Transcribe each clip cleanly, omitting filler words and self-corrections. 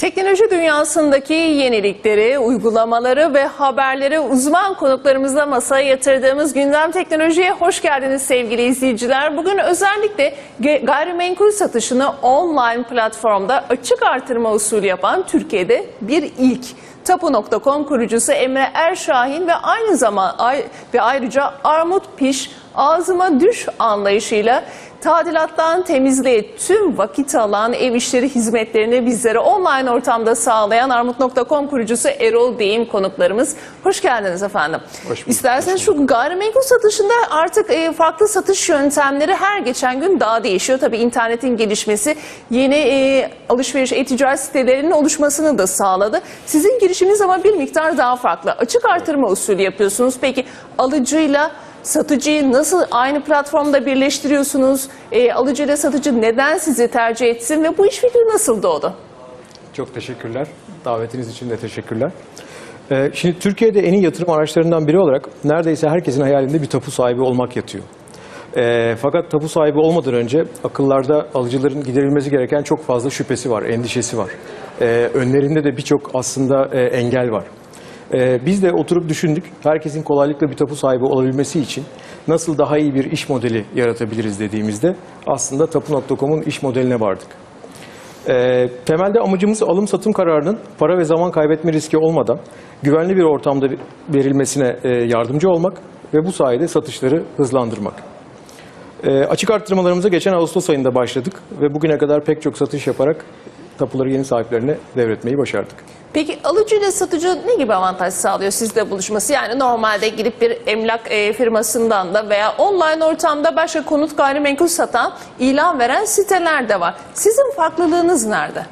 Teknoloji dünyasındaki yenilikleri, uygulamaları ve haberleri uzman konuklarımızla masaya yatırdığımız Gündem Teknoloji'ye hoş geldiniz sevgili izleyiciler. Bugün özellikle gayrimenkul satışını online platformda açık artırma usulü yapan Türkiye'de bir ilk. Tapu.com kurucusu Emre Erşahin ve ayrıca Armut Piş ağzıma düş anlayışıyla tadilattan temizliğe tüm vakit alan ev işleri hizmetlerini bizlere online ortamda sağlayan Armut.com kurucusu Erol Deyim konuklarımız. Hoş geldiniz efendim. İsterseniz şu gayrimenkul satışında artık farklı satış yöntemleri her geçen gün daha değişiyor. Tabii internetin gelişmesi yeni alışveriş e-ticaret sitelerinin oluşmasını da sağladı. Sizin girişiniz ama bir miktar daha farklı. Açık artırma usulü yapıyorsunuz. Peki alıcıyla satıcıyı nasıl aynı platformda birleştiriyorsunuz? Alıcı ile satıcı neden sizi tercih etsin ve bu iş fikri nasıl doğdu? Çok teşekkürler. Davetiniz için de teşekkürler. Şimdi Türkiye'de en iyi yatırım araçlarından biri olarak neredeyse herkesin hayalinde bir tapu sahibi olmak yatıyor. Fakat tapu sahibi olmadan önce akıllarda alıcıların giderilmesi gereken çok fazla şüphesi var, endişesi var. Önlerinde de birçok aslında engel var. Biz de oturup düşündük, herkesin kolaylıkla bir tapu sahibi olabilmesi için nasıl daha iyi bir iş modeli yaratabiliriz dediğimizde aslında Tapu.com'un iş modeline vardık. Temelde amacımız alım satım kararının para ve zaman kaybetme riski olmadan güvenli bir ortamda verilmesine yardımcı olmak ve bu sayede satışları hızlandırmak. Açık arttırmalarımıza geçen Ağustos ayında başladık ve bugüne kadar pek çok satış yaparak tapuları yeni sahiplerine devretmeyi başardık. Peki alıcı ile satıcı ne gibi avantaj sağlıyor sizle buluşması? Yani normalde gidip bir emlak firmasından da veya online ortamda başka konut gayrimenkul satan, ilan veren siteler de var. Sizin farklılığınız nerede?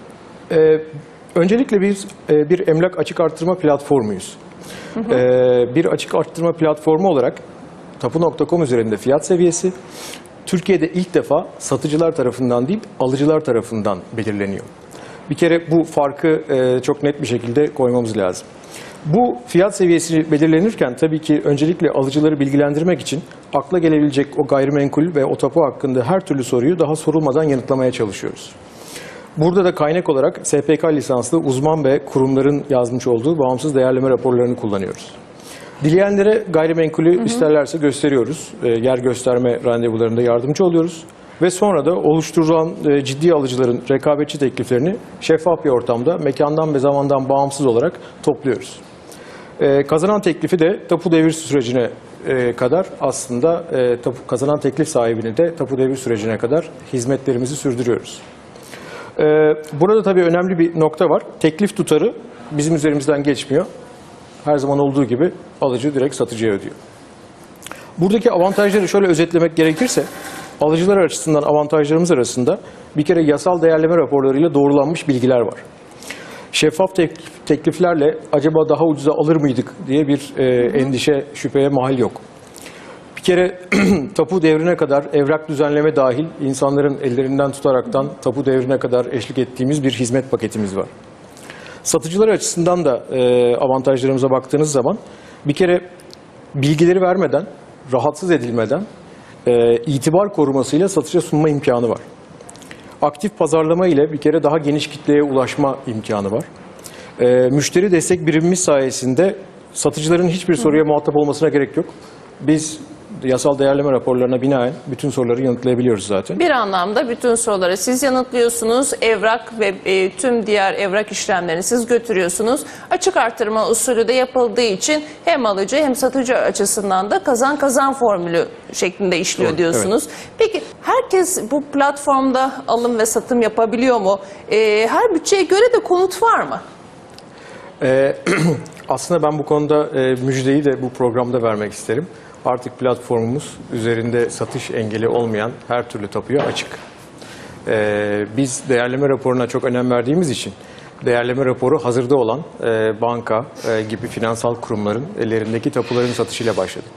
Öncelikle biz bir emlak açık arttırma platformuyuz. Bir açık arttırma platformu olarak Tapu.com üzerinde fiyat seviyesi Türkiye'de ilk defa satıcılar tarafından değil alıcılar tarafından belirleniyor. Bir kere bu farkı çok net bir şekilde koymamız lazım. Bu fiyat seviyesi belirlenirken tabii ki öncelikle alıcıları bilgilendirmek için akla gelebilecek o gayrimenkul ve o tapu hakkında her türlü soruyu daha sorulmadan yanıtlamaya çalışıyoruz. Burada da kaynak olarak SPK lisanslı uzman ve kurumların yazmış olduğu bağımsız değerleme raporlarını kullanıyoruz. Dileyenlere gayrimenkulü isterlerse gösteriyoruz. Yer gösterme randevularında yardımcı oluyoruz. Ve sonra da oluşturulan ciddi alıcıların rekabetçi tekliflerini şeffaf bir ortamda mekandan ve zamandan bağımsız olarak topluyoruz. Kazanan teklifi de tapu devir sürecine kadar aslında kazanan teklif sahibini de tapu devir sürecine kadar hizmetlerimizi sürdürüyoruz. Burada tabii önemli bir nokta var. Teklif tutarı bizim üzerimizden geçmiyor. Her zaman olduğu gibi alıcı direkt satıcıya ödüyor. Buradaki avantajları şöyle özetlemek gerekirse, alıcılar açısından avantajlarımız arasında bir kere yasal değerleme raporlarıyla doğrulanmış bilgiler var. Şeffaf tekliflerle acaba daha ucuza alır mıydık diye bir endişe, şüpheye mahal yok. Bir kere tapu devrine kadar evrak düzenleme dahil insanların ellerinden tutaraktan tapu devrine kadar eşlik ettiğimiz bir hizmet paketimiz var. Satıcılar açısından da avantajlarımıza baktığınız zaman bir kere bilgileri vermeden, rahatsız edilmeden itibar korumasıyla satışa sunma imkanı var. Aktif pazarlama ile bir kere daha geniş kitleye ulaşma imkanı var. Müşteri destek birimimiz sayesinde satıcıların hiçbir soruya muhatap olmasına gerek yok. Biz yasal değerleme raporlarına binaen bütün soruları yanıtlayabiliyoruz zaten. Bir anlamda bütün soruları siz yanıtlıyorsunuz, evrak ve tüm diğer evrak işlemlerini siz götürüyorsunuz. Açık artırma usulü de yapıldığı için hem alıcı hem satıcı açısından da kazan kazan formülü şeklinde işliyor. Doğru, diyorsunuz. Evet. Peki herkes bu platformda alım ve satım yapabiliyor mu? Her bütçeye göre de konut var mı? Aslında ben bu konuda müjdeyi de bu programda vermek isterim. Artık platformumuz üzerinde satış engeli olmayan her türlü tapuya açık. Biz değerleme raporuna çok önem verdiğimiz için değerleme raporu hazırda olan banka gibi finansal kurumların ellerindeki tapuların satışıyla başladık.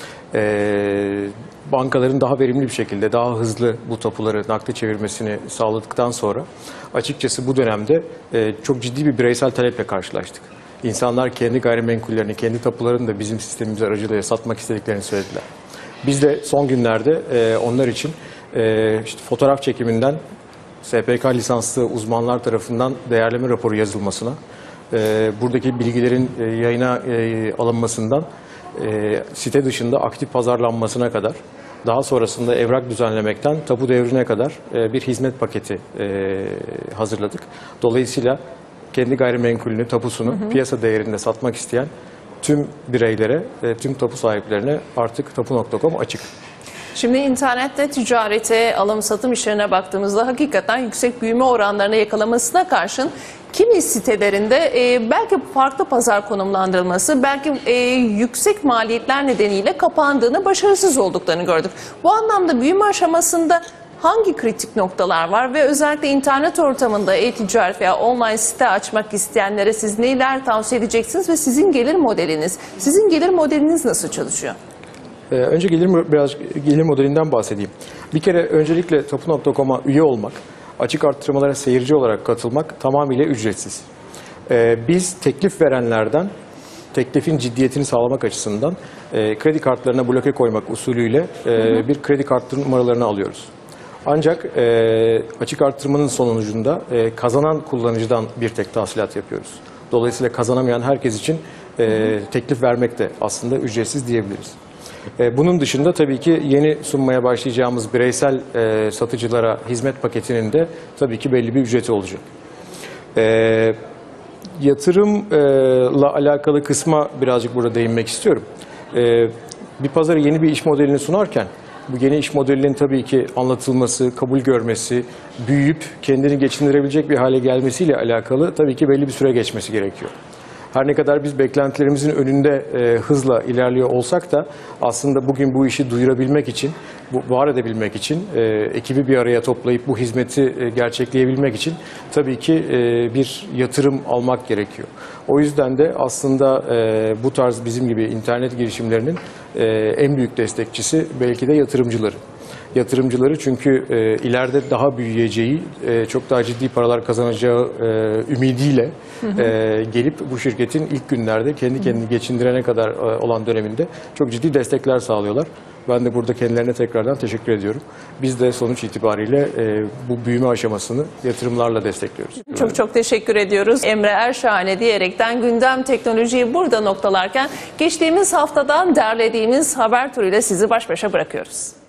Bankaların daha verimli bir şekilde, daha hızlı bu tapuları nakde çevirmesini sağladıktan sonra açıkçası bu dönemde çok ciddi bir bireysel taleple karşılaştık. İnsanlar kendi gayrimenkullerini, kendi tapularını da bizim sistemimiz aracılığıyla satmak istediklerini söylediler. Biz de son günlerde onlar için işte fotoğraf çekiminden SPK lisanslı uzmanlar tarafından değerleme raporu yazılmasına, buradaki bilgilerin yayına alınmasından site dışında aktif pazarlanmasına kadar, daha sonrasında evrak düzenlemekten tapu devrine kadar bir hizmet paketi hazırladık. Dolayısıyla kendi gayrimenkulünü, tapusunu piyasa değerinde satmak isteyen tüm bireylere, tüm tapu sahiplerine artık tapu.com açık. Şimdi internette ticarete, alım satım işlerine baktığımızda hakikaten yüksek büyüme oranlarına yakalamasına karşın kimi sitelerinde belki farklı pazar konumlandırılması, belki yüksek maliyetler nedeniyle kapandığını, başarısız olduklarını gördük. Bu anlamda büyüme aşamasında hangi kritik noktalar var ve özellikle internet ortamında e-ticaret veya online site açmak isteyenlere siz neler tavsiye edeceksiniz ve sizin gelir modeliniz nasıl çalışıyor? Önce biraz gelir modelinden bahsedeyim. Bir kere öncelikle tapu.com'a üye olmak, açık arttırmalara seyirci olarak katılmak tamamıyla ücretsiz. Biz teklif verenlerden teklifin ciddiyetini sağlamak açısından kredi kartlarına bloke koymak usulüyle bir kredi kartı numaralarını alıyoruz. Ancak açık arttırmanın sonucunda kazanan kullanıcıdan bir tek tahsilat yapıyoruz. Dolayısıyla kazanamayan herkes için teklif vermek de aslında ücretsiz diyebiliriz. Bunun dışında tabii ki yeni sunmaya başlayacağımız bireysel satıcılara hizmet paketinin de tabii ki belli bir ücreti olacak. Yatırımla alakalı kısma birazcık burada değinmek istiyorum. Bir pazara yeni bir iş modelini sunarken bu yeni iş modelinin tabii ki anlatılması, kabul görmesi, büyüyüp kendini geçindirebilecek bir hale gelmesiyle alakalı tabii ki belli bir süre geçmesi gerekiyor. Her ne kadar biz beklentilerimizin önünde hızla ilerliyor olsak da aslında bugün bu işi duyurabilmek için, var edebilmek için, ekibi bir araya toplayıp bu hizmeti gerçekleyebilmek için tabii ki bir yatırım almak gerekiyor. O yüzden de aslında bu tarz bizim gibi internet girişimlerinin en büyük destekçisi belki de yatırımcıları çünkü ileride daha büyüyeceği, çok daha ciddi paralar kazanacağı ümidiyle gelip bu şirketin ilk günlerde kendi kendini geçindirene kadar olan döneminde çok ciddi destekler sağlıyorlar. Ben de burada kendilerine tekrardan teşekkür ediyorum. Biz de sonuç itibariyle bu büyüme aşamasını yatırımlarla destekliyoruz. Çok çok teşekkür ediyoruz. Emre Erşahane diyerekten gündem teknolojiyi burada noktalarken geçtiğimiz haftadan derlediğimiz haber turuyla sizi baş başa bırakıyoruz.